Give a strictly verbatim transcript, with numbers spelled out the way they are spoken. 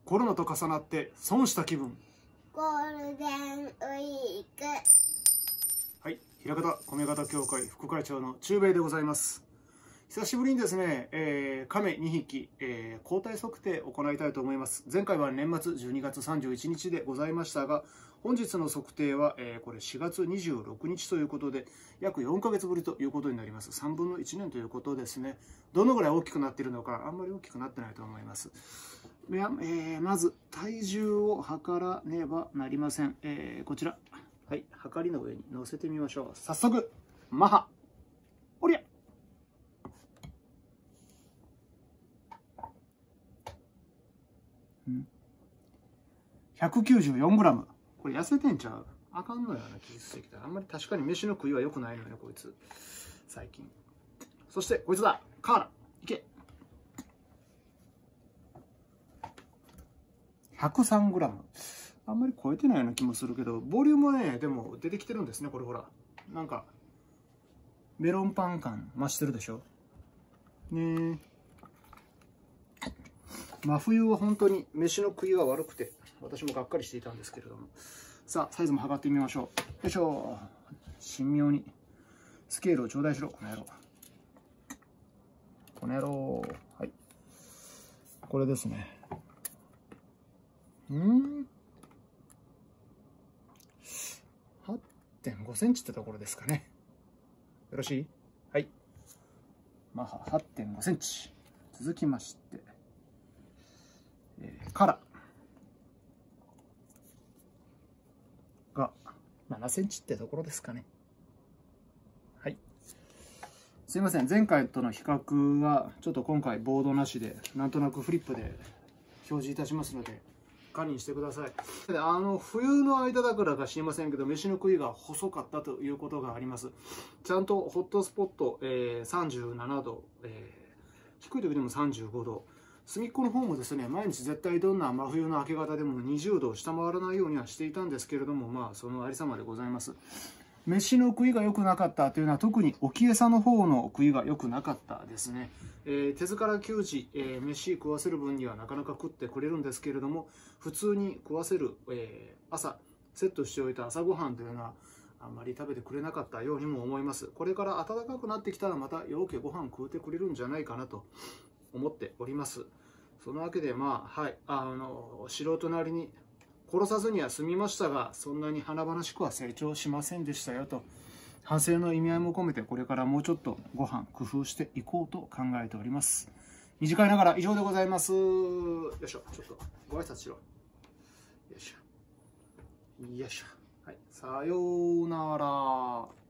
コロナと重なって損した気分。 ゴールデンウィーク。 はい、枚方米方協会副会長の中兵衛でございます。久しぶりにですね、えー、亀にひき、えー、交代測定を行いたいと思います。前回は年末じゅうにがつさんじゅういちにちでございましたが、本日の測定は、えー、これしがつにじゅうろくにちということで、約よんかげつぶりということになります。さんぶんのいちねんということですね。どのぐらい大きくなっているのか、あんまり大きくなってないと思います。いや、えー、まず体重を測らねばなりません。えー、こちら、はい、測りの上に乗せてみましょう。早速、マハ、おりゃひゃくきゅうじゅうよんグラム。これ痩せてんちゃう？あかんのような気がしてきた。あんまり確かに飯の食いは良くないのよね、こいつ。最近。そして、こいつだ。カーラ。いけ。ひゃくさんグラム。あんまり超えてないような気もするけど、ボリュームはね、でも出てきてるんですね、これほら。なんか、メロンパン感増してるでしょ。ねえ。真冬は本当に飯の食いが悪くて、私もがっかりしていたんですけれども。さあ、サイズも測ってみましょう。よいしょ。神妙に。スケールを頂戴しろ、この野郎。この野郎。はい。これですね。うん ?はってんごセンチってところですかね。よろしい？はい。マハ はってんごセンチ。続きまして、えー、カラがななセンチってところですかね。はい。すいません。前回との比較は、ちょっと今回ボードなしで、なんとなくフリップで表示いたしますので、堪忍してください。で、あの、冬の間だからか知りませんけど、飯の食いが細かったということがあります。ちゃんとホットスポット、えー、さんじゅうななど、えー、低い時でもさんじゅうごど。隅っこの方もですね、毎日絶対どんな真冬の明け方でもにじゅうどを下回らないようにはしていたんですけれども、まあ、そのありさまでございます。飯の食いが良くなかったというのは、特に沖餌の方の食いが良くなかったですね。えー、手塚ら給仕、えー、飯食わせる分にはなかなか食ってくれるんですけれども、普通に食わせる、えー、朝、セットしておいた朝ごはんというのは、あんまり食べてくれなかったようにも思います。これから暖かくなってきたら、またようけご飯食うてくれるんじゃないかなと思っております。そのわけで、まあ、はい、あの、素人なりに、殺さずには済みましたが、そんなに華々しくは成長しませんでしたよと、反省の意味合いも込めて、これからもうちょっとご飯工夫していこうと考えております。短いながら以上でございます。よいしょ、ちょっとご挨拶しろ。よいしょ。よいしょ。はい、さようなら。